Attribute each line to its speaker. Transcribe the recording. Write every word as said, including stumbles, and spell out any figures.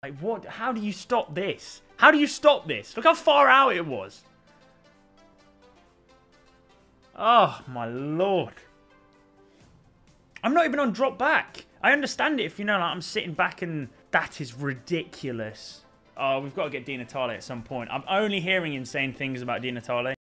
Speaker 1: Like, what? How do you stop this? How do you stop this? Look how far out it was. Oh, my lord. I'm not even on drop back. I understand it if, you know, like I'm sitting back and that is ridiculous. Oh, we've got to get Di Natale at some point. I'm only hearing insane things about Di Natale.